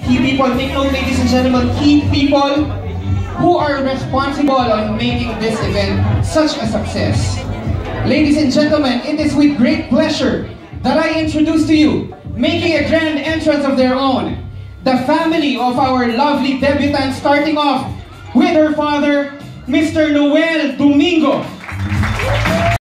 key people, take note ladies and gentlemen, key people who are responsible on making this event such a success. Ladies and gentlemen, it is with great pleasure that I introduce to you, making a grand entrance of their own, the family of our lovely debutante, starting off with her father, Mr. Noel Domingo.